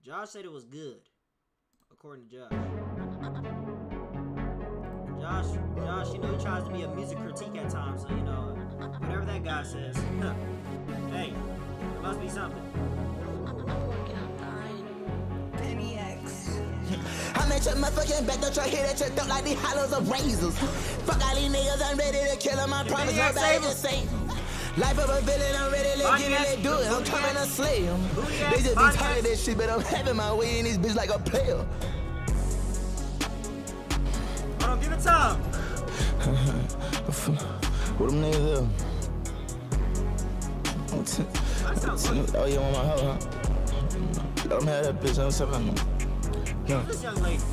Josh said it was good, according to Josh. Josh, you know, he tries to be a music critique at times, so, you know, whatever that guy says. Hey, it must be something. Benny X. I'm at your motherfucking back, don't try to hit at your throat like these hollows of razors. Fuck all these niggas, I'm ready to kill them, I promise nobody can save them. Life of a villain, I'm ready to get it, let's do it, I'm coming to slay them. They just be talking that shit, but I'm having my way in this bitch like a player. Hold on, give it time. What them niggas do? Oh, you want my hoe, huh? Let them have that bitch, I'm talking about. This young lady.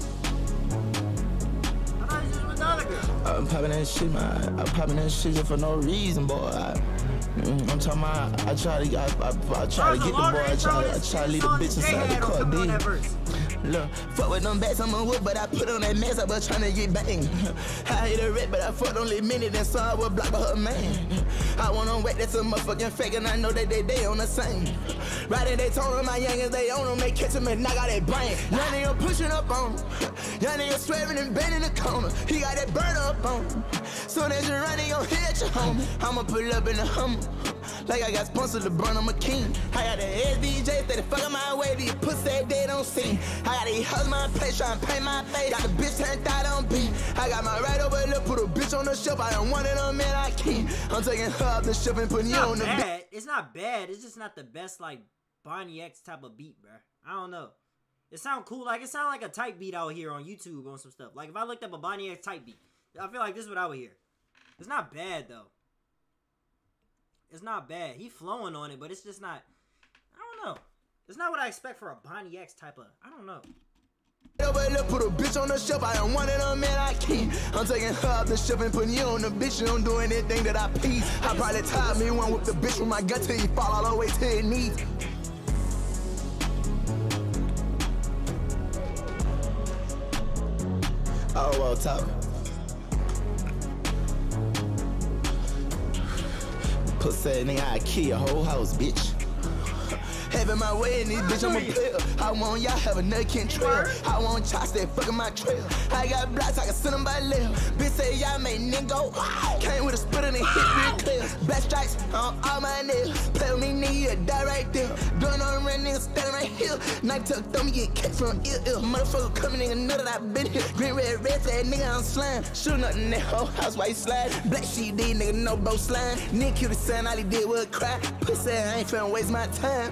I thought he was just with the other girl. I'm popping that shit, man. I'm popping that shit for no reason, boy. I'm talking about, I try to get the boy, I try to leave the bitch inside the car, dude. Look, fuck with them bats, I'm a whip, but I put on that mask, I was trying to get banged. I hit a red, but I fucked only minute and saw I was blocked by her man. I want them wet, that's a motherfucking fake, and I know that they on the same. Riding Daytona, my youngins, they own them, they catch them and knock out that brain. Young nigga pushing up on him, young nigga swerving and bending the corner. He got that bird up on him. Soon as you run, he gon' hit your home. I'ma pull up in the Hummer. Like I got sponsored to burn, I'm a king. I got the SDJ, steady fucking my way, these pussy they don't see. I got these hugs my place, trying to paint my face. Got the bitch turned out on beat. I got my right over there, put a bitch on the shelf. I don't want it on man, I can't. I'm taking her off the shelf and putting you on the beat. It's not bad, it's just not the best, like, Bonnie X type of beat, bruh. I don't know. It sound cool, like, it sound like a type beat out here on YouTube on some stuff. Like, if I looked up a Bonnie X type beat, I feel like this is what I would hear. It's not bad, though. It's not bad. He flowing on it, but it's just not, I don't know. It's not what I expect for a Bonnie X type of, I don't know. Put a bitch on the shelf, I don't want it on man, I can't. I'm taking her off the shelf and putting you on the bitch. You don't do anything that I please. I probably tied me one with the bitch with my gun till you fall all the way to your knees. Oh, well, top. Pussy nigga, I kill your whole house, bitch. Having my way in this bitch, I'm a player. I want y'all have a nut can trail. I want y'all stay fucking my trail. I got blocks, I can send them by left. Bitch say y'all made nigga go. Came with a spit and it hit real clear. Black stripes on all my nails. Play with me, nigga, you die right there. Doing on the red nigga standing right here. Night tuck, throw me, get kicked from ill. Motherfucker coming, nigga, know that I been here. Green, red, flag, nigga, I'm slime. Shooting up in that whole house while you slide. Black sheep, these nigga, no bro slime. Nigga killed the son, all he did was cry. Pussy, I ain't finna waste my time.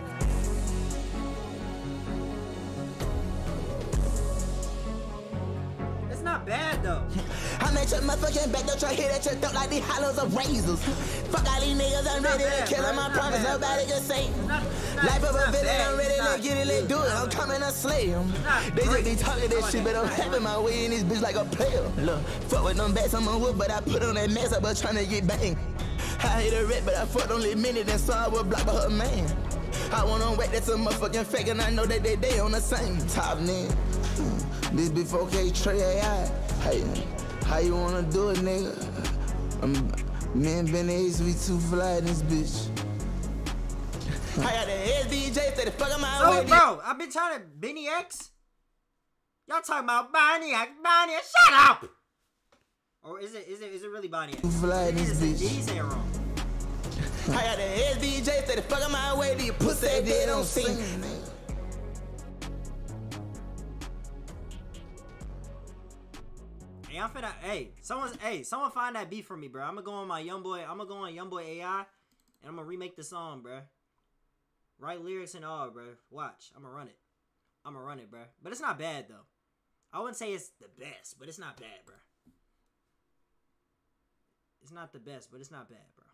Not bad though. I'm at your motherfucking back, don't try to hit at your throat like these hollows of razors. Fuck all these niggas, I'm ready to kill them, I promise nobody can save them. Life of a villain, I'm ready to get it, let's do it, I'm coming to slay them. They just be talking that shit, but I'm having my way in this bitch like a player. Look, fuck with them bats, I'm a whip, but I put on that mask, I was trying to get banged. I hit a red, but I fucked only minute and saw I was blocked by her man. I want them wet, that's a motherfucking fake, and I know that they on the same top, nigga. This be 4K Trey AI. How you wanna do it, nigga? Me and Benny X, we too fly in this bitch. I got the SDJ, steady fucking my way. Oh, bro, I've been trying to Benny X. Y'all talking about Bonnie X? Bonnie X, shut up! Or is it really Bonnie X? Too fly in this bitch. Did he say it wrong? I got the SDJ, steady fucking my way. These pussy they don't sing. Hey, I'm finna. Someone find that beat for me, bro. I'm gonna go on my YoungBoy. I'm gonna go on YoungBoy AI, and I'm gonna remake the song, bro. Write lyrics and all, bro. Watch, I'm gonna run it. Bro. But it's not bad though. I wouldn't say it's the best, but it's not bad, bro. It's not the best, but it's not bad, bro.